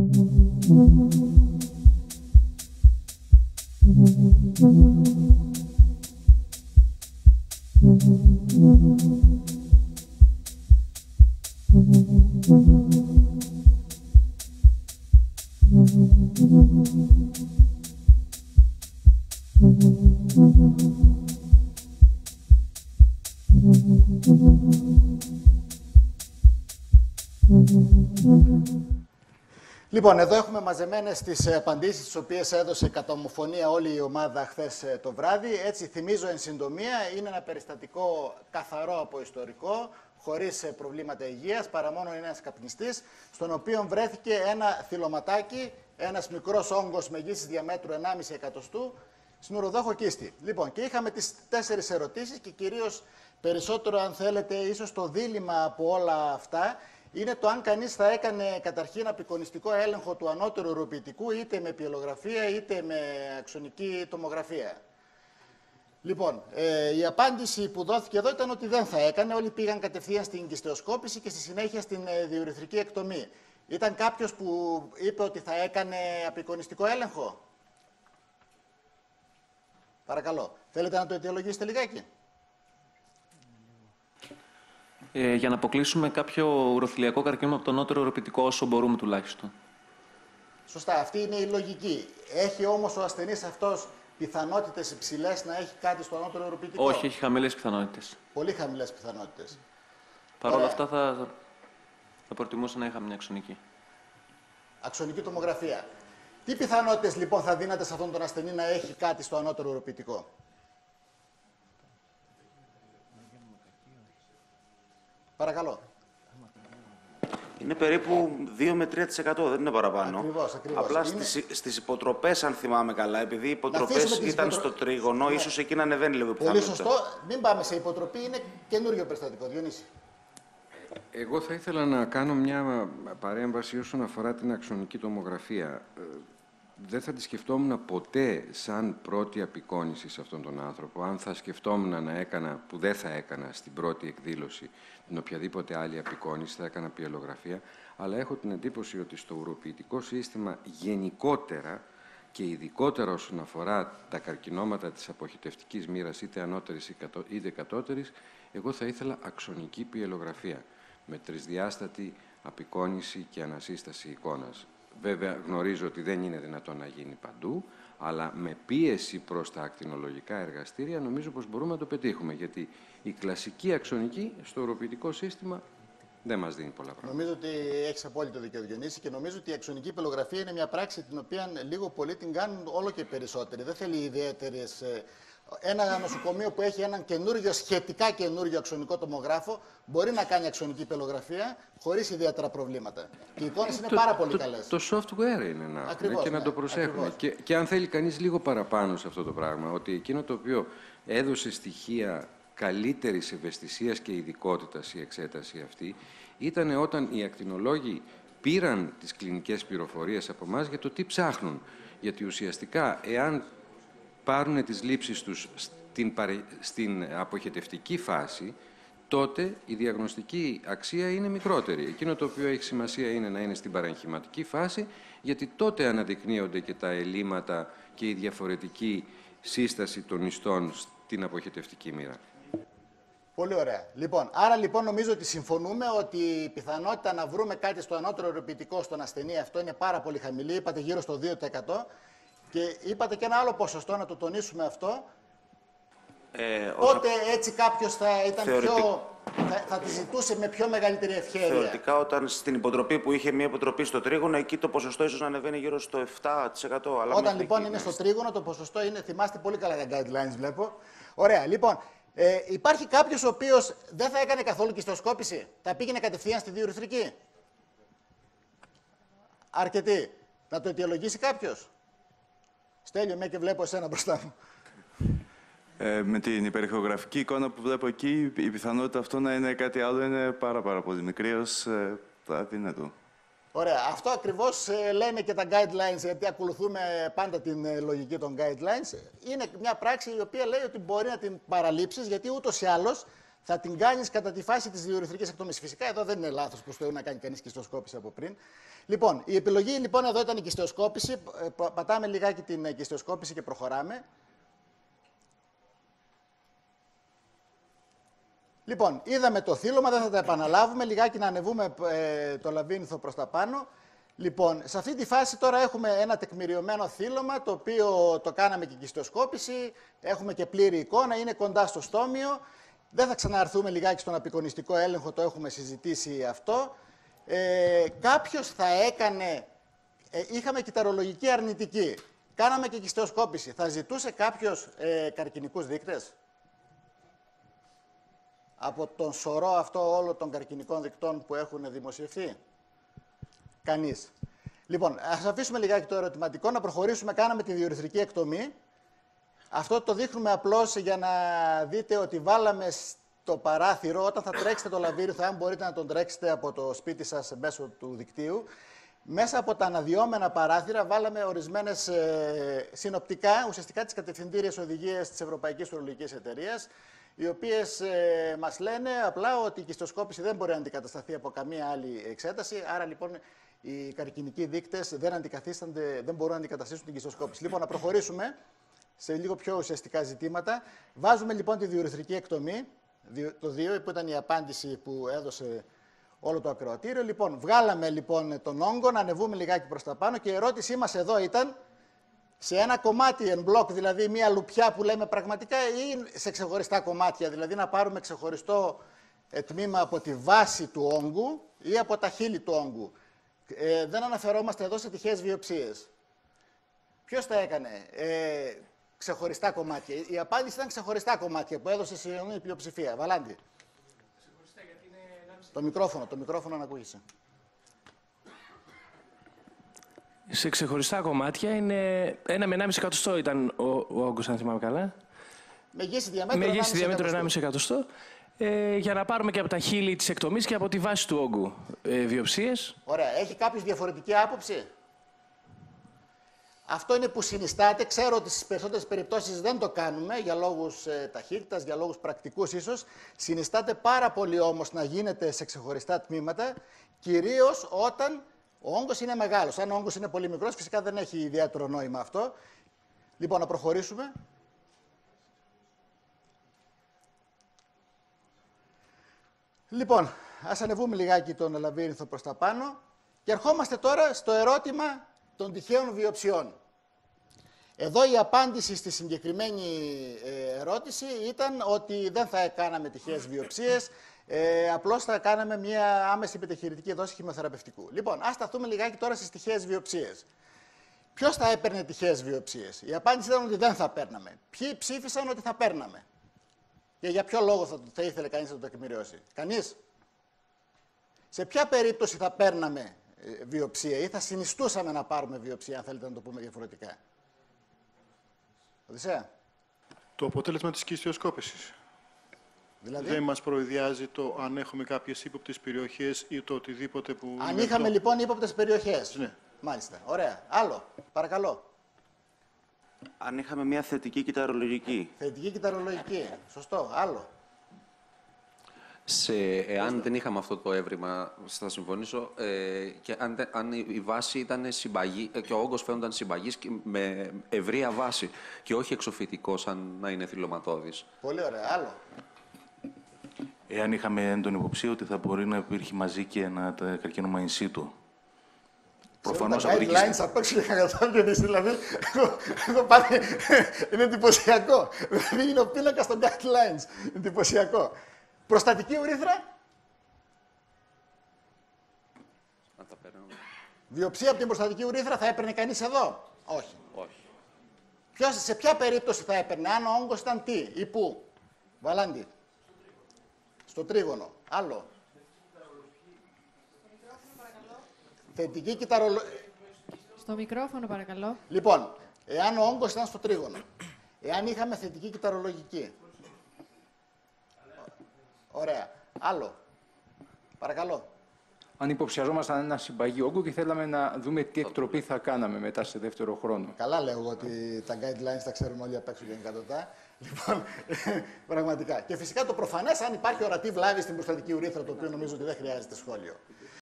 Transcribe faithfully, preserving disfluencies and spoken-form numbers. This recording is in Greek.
Λοιπόν, εδώ έχουμε μαζεμένες τις απαντήσεις τις οποίες έδωσε κατά ομοφωνία όλη η ομάδα χθες το βράδυ. Έτσι, θυμίζω εν συντομία, είναι ένα περιστατικό καθαρό από ιστορικό, χωρίς προβλήματα υγείας, παρά μόνο είναι ένας καπνιστής, στον οποίο βρέθηκε ένα θυλωματάκι, ένας μικρός όγκος μεγίστης διαμέτρου ενάμιση εκατοστού, στην ουροδόχο κίστη. Λοιπόν, και είχαμε τις τέσσερις ερωτήσεις και κυρίως περισσότερο, αν θέλετε, ίσως το δίλημμα από όλα αυτά, είναι το αν κανείς θα έκανε καταρχήν απεικονιστικό έλεγχο του ανώτερου ουροποιητικού είτε με πιελογραφία είτε με αξονική τομογραφία. Λοιπόν, ε, η απάντηση που δόθηκε εδώ ήταν ότι δεν θα έκανε. Όλοι πήγαν κατευθείαν στην κυστεοσκόπηση και στη συνέχεια στην ε, διουρηθρική εκτομή. Ήταν κάποιος που είπε ότι θα έκανε απεικονιστικό έλεγχο? Παρακαλώ. Θέλετε να το αιτιολογήσετε λιγάκι? Ε, για να αποκλείσουμε κάποιο ουροθυλιακό καρκίνωμα από τον νότερο ουροποιητικό, όσο μπορούμε τουλάχιστον. Σωστά, αυτή είναι η λογική. Έχει όμως ο ασθενής αυτός πιθανότητες υψηλές να έχει κάτι στο ανώτερο ουροποιητικό? Όχι, έχει χαμηλές πιθανότητες. Πολύ χαμηλές πιθανότητες. Παρ' όλα αυτά θα, θα, θα προτιμούσα να είχα μια αξονική. Αξονική τομογραφία. Τι πιθανότητες λοιπόν θα δίνατε σε αυτόν τον ασθενή να έχει κάτι στο ανώτερο ουροποιητικό? Παρακαλώ. Είναι περίπου δύο με τρία τοις εκατό, δεν είναι παραπάνω. Ακριβώς, ακριβώς. Απλά είναι... στις, στις υποτροπές, αν θυμάμαι καλά, επειδή οι υποτροπές ήταν υποτρο... στο τρίγωνο, ναι. Ίσως εκεί να ανεβαίνει λίγο πιθανότητα. Πολύ σωστό. Μην πάμε σε υποτροπή, είναι καινούριο περιστατικό. Διονύση. Εγώ θα ήθελα να κάνω μια παρέμβαση όσον αφορά την αξονική τομογραφία. Δεν θα τη σκεφτόμουν ποτέ σαν πρώτη απεικόνηση σε αυτόν τον άνθρωπο. Αν θα σκεφτόμουν να έκανα, που δεν θα έκανα στην πρώτη εκδήλωση, την οποιαδήποτε άλλη απεικόνηση, θα έκανα πιελογραφία, αλλά έχω την εντύπωση ότι στο ουροποιητικό σύστημα γενικότερα και ειδικότερα όσον αφορά τα καρκινώματα της αποχυτευτικής μοίρας, είτε ανώτερης είτε κατώτερης, εγώ θα ήθελα αξονική πιελογραφία, με τρισδιάστατη απεικόνηση και ανασύσταση εικόνας. Βέβαια, γνωρίζω ότι δεν είναι δυνατόν να γίνει παντού, αλλά με πίεση προς τα ακτινολογικά εργαστήρια νομίζω πως μπορούμε να το πετύχουμε, γιατί η κλασική αξονική στο ουροποιητικό σύστημα δεν μας δίνει πολλά πράγματα. Νομίζω ότι έχεις απόλυτο δίκιο, Διονύση, και νομίζω ότι η αξονική πιελογραφία είναι μια πράξη την οποία λίγο πολύ την κάνουν όλο και περισσότεροι. Δεν θέλει ιδιαίτερες... Ένα νοσοκομείο που έχει έναν καινούριο, σχετικά καινούριο αξονικό τομογράφο μπορεί να κάνει αξονική πιελογραφία χωρίς ιδιαίτερα προβλήματα. Και οι εικόνες είναι το, πάρα πολύ το, καλές. Το software είναι να Ακριβώς, και ναι, να το προσέχουμε. Και, και αν θέλει κανείς λίγο παραπάνω σε αυτό το πράγμα, ότι εκείνο το οποίο έδωσε στοιχεία καλύτερης ευαισθησίας και ειδικότητας η εξέταση αυτή, ήταν όταν οι ακτινολόγοι πήραν τις κλινικές πληροφορίες από εμάς για το τι ψάχνουν. Γιατί ουσιαστικά, εάν πάρουν τις λήψεις τους στην, παρε... στην αποχετευτική φάση, τότε η διαγνωστική αξία είναι μικρότερη. Εκείνο το οποίο έχει σημασία είναι να είναι στην παραγχηματική φάση, γιατί τότε αναδεικνύονται και τα ελλείμματα και η διαφορετική σύσταση των ιστών στην αποχετευτική μοίρα. Πολύ ωραία. Λοιπόν, άρα λοιπόν νομίζω ότι συμφωνούμε ότι η πιθανότητα να βρούμε κάτι στο ανώτερο ουροποιητικό στον ασθενή αυτό είναι πάρα πολύ χαμηλή. Είπατε γύρω στο δύο τοις εκατό. Και είπατε και ένα άλλο ποσοστό, να το τονίσουμε αυτό. Ε, Πότε όσα... έτσι κάποιος θα ήταν Θεωρητικ... πιο... θα, θα τη ζητούσε με πιο μεγαλύτερη ευχέρεια? Θεωρητικά, όταν στην υποτροπή που είχε μια υποτροπή στο τρίγωνο, εκεί το ποσοστό ίσως να ανεβαίνει γύρω στο επτά τοις εκατό. Αλλά όταν λοιπόν εκεί, είναι ναι. στο τρίγωνο, το ποσοστό είναι, θυμάστε πολύ καλά τα guidelines βλέπω. Ωραία, λοιπόν, ε, υπάρχει κάποιος ο οποίος δεν θα έκανε καθόλου κυστοσκόπηση, θα πήγαινε κατευθείαν στη διουρηθρική? Αρκετοί. Να το αιτιολογήσει κάποιος? Στέλιο, με και βλέπω εσένα μπροστά μου. Ε, με την υπερηχογραφική εικόνα που βλέπω εκεί, η πιθανότητα αυτό να είναι κάτι άλλο είναι πάρα, πάρα πολύ μικρή ως ε, το αδύνατο. Ωραία. Αυτό ακριβώς ε, λένε και τα guidelines, γιατί ακολουθούμε πάντα την ε, λογική των guidelines. Είναι μια πράξη η οποία λέει ότι μπορεί να την παραλείψεις, γιατί ούτως ή άλλως θα την κάνεις κατά τη φάση της διουρηθρικής εκτομής. Φυσικά εδώ δεν είναι λάθος που στο να κάνει κανείς κυστοσκόπηση από πριν. Λοιπόν, η επιλογή λοιπόν εδώ ήταν η κυστοσκόπηση. Πατάμε λιγάκι την κυστοσκόπηση και προχωράμε. Λοιπόν, είδαμε το θύλωμα, δεν θα τα επαναλάβουμε, λιγάκι να ανεβούμε ε, το λαβύρινθο προς τα πάνω. Λοιπόν, σε αυτή τη φάση τώρα έχουμε ένα τεκμηριωμένο θύλωμα, το οποίο το κάναμε και κυστοσκόπηση, έχουμε και πλήρη εικόνα, είναι κοντά στο στόμιο. Δεν θα ξαναρθούμε λιγάκι στον απεικονιστικό έλεγχο, το έχουμε συζητήσει αυτό. Ε, κάποιος θα έκανε, ε, είχαμε κυταρολογική αρνητική, κάναμε και κυστοσκόπηση. Θα ζητούσε κάποιος ε, καρκινικούς δείκτες από τον σωρό αυτό όλων των καρκινικών δικτών που έχουν δημοσιευθεί? Κανείς. Λοιπόν, ας αφήσουμε λιγάκι το ερωτηματικό, να προχωρήσουμε. Κάναμε τη διουρηθρική εκτομή. Αυτό το δείχνουμε απλώς για να δείτε ότι βάλαμε στο παράθυρο, όταν θα τρέξετε το λαβύρινθο, αν μπορείτε να τον τρέξετε από το σπίτι σας μέσω του δικτύου, μέσα από τα αναδυόμενα παράθυρα βάλαμε ορισμένες ε, συνοπτικά, ουσιαστικά τις κατευθυντήριες οδηγίες της Ευρωπαϊκής Ουρολογικής Εταιρείας, οι οποίες ε, μας λένε απλά ότι η κυστοσκόπηση δεν μπορεί να αντικατασταθεί από καμία άλλη εξέταση, άρα λοιπόν οι καρκινικοί δείκτες δεν, αντικαθίστανται, δεν μπορούν να αντικαταστήσουν την κυστοσκόπηση. Λοιπόν, να προχωρήσουμε σε λίγο πιο ουσιαστικά ζητήματα. Βάζουμε λοιπόν τη διουρηθρική εκτομή, το δύο, που ήταν η απάντηση που έδωσε όλο το ακροατήριο. Λοιπόν, βγάλαμε λοιπόν τον όγκο, να ανεβούμε λιγάκι προς τα πάνω και η ερώτησή μας εδώ ήταν σε ένα κομμάτι εν μπλοκ, δηλαδή μία λουπιά που λέμε πραγματικά, ή σε ξεχωριστά κομμάτια, δηλαδή να πάρουμε ξεχωριστό ε, τμήμα από τη βάση του όγκου ή από τα χείλη του όγκου. Ε, δεν αναφερόμαστε εδώ σε τυχαίες βιοψίες. Ποιος τα έκανε? Ε, ξεχωριστά κομμάτια. Η απάντηση ήταν ξεχωριστά κομμάτια που έδωσε η πλειοψηφία. Βαλάντη. Ξεχωριστά γιατί είναι... Το μικρόφωνο, το μικρόφωνο να ακούγεσαι. Σε ξεχωριστά κομμάτια είναι ένα με ενάμιση εκατοστό ήταν ο, ο όγκος, αν θυμάμαι καλά. Μεγέση διαμέτρο, Μεγέση διαμέτρο ενάμιση εκατοστό. Ε, για να πάρουμε και από τα χείλη της εκτομής και από τη βάση του όγκου ε, βιοψίες. Ωραία. Έχει κάποιος διαφορετική άποψη? Αυτό είναι που συνιστάται. Ξέρω ότι στις περισσότερες περιπτώσεις δεν το κάνουμε για λόγους ε, ταχύτητας, για λόγους πρακτικούς ίσως. Συνιστάται πάρα πολύ όμως να γίνεται σε ξεχωριστά τμήματα, κυρίως όταν ο όγκος είναι μεγάλος. Αν ο όγκος είναι πολύ μικρός, φυσικά δεν έχει ιδιαίτερο νόημα αυτό. Λοιπόν, να προχωρήσουμε. Λοιπόν, ας ανεβούμε λιγάκι τον λαβύρινθο προς τα πάνω και ερχόμαστε τώρα στο ερώτημα των τυχαίων βιοψιών. Εδώ η απάντηση στη συγκεκριμένη ερώτηση ήταν ότι δεν θα κάναμε τυχαίες βιοψίες, ε, απλώς θα κάναμε μια άμεση επιτεχειρητική δόση χημειοθεραπευτικού. Λοιπόν, ας σταθούμε λιγάκι τώρα στις τυχαίες βιοψίες. Ποιος θα έπαιρνε τυχαίες βιοψίες? Η απάντηση ήταν ότι δεν θα παίρναμε. Ποιοι ψήφισαν ότι θα παίρναμε? Και για ποιο λόγο θα, θα ήθελε κανείς να το τεκμηριώσει? Κανείς? Σε ποια περίπτωση θα παίρναμε ε, βιοψία ή θα συνιστούσαμε να πάρουμε βιοψία, αν θέλετε να το πούμε διαφορετικά? Οδυσσέα. Το αποτέλεσμα της κυστιοσκόπησης. Δηλαδή? Δεν μας προειδιάζει το αν έχουμε κάποιες ύποπτες περιοχές ή το οτιδήποτε που... Αν είχαμε το... λοιπόν ύποπτες περιοχές. Ναι. Μάλιστα. Ωραία. Άλλο. Παρακαλώ. Αν είχαμε μια θετική κυταρολογική. Θετική κυταρολογική. Σωστό. Άλλο. Σε, εάν δεν είχαμε αυτό το έβριμα, θα συμφωνήσω, ε, και αν, αν η βάση ήταν συμπαγή και ο όγκος φαίνονταν συμπαγής με ευρεία βάση και όχι εξοφυτικό σαν να είναι θυλωματώδης. Πολύ ωραία. Άλλο. Εάν είχαμε έντονη υποψία ότι θα μπορεί να υπήρχε μαζί και ένα καρκίνωμα in situ. Προφανώς τα guidelines απ' έξω και κατάλαβες, δηλαδή, εδώ πάνε, είναι εντυπωσιακό. Δηλαδή είναι ο πίνακας των guidelines. Εντυπωσιακό. Προστατική ουρήθρα. Βιοψία από την προστατική ουρήθρα θα έπαιρνε κανείς εδώ? Όχι. Όχι. Ποιος, σε ποια περίπτωση θα έπαιρνε, αν ο όγκος ήταν τι ή πού? Βαλάντη. Στο τρίγωνο. Άλλο. Θετική κυταρολογική. Στο μικρόφωνο, παρακαλώ. Λοιπόν, εάν ο όγκος ήταν στο τρίγωνο, εάν είχαμε θετική κυταρολογική. Ωραία. Άλλο. Παρακαλώ. Αν υποψιαζόμασταν ένα συμπαγή όγκο και θέλαμε να δούμε τι εκτροπή θα κάναμε μετά σε δεύτερο χρόνο. Καλά λέω εγώ ότι τα guidelines τα ξέρουμε όλοι απ' έξω και εγκατοτά. Λοιπόν, πραγματικά. Και φυσικά το προφανές αν υπάρχει ορατή βλάβη στην προστατική ουρήθρα, το οποίο νομίζω ότι δεν χρειάζεται σχόλιο.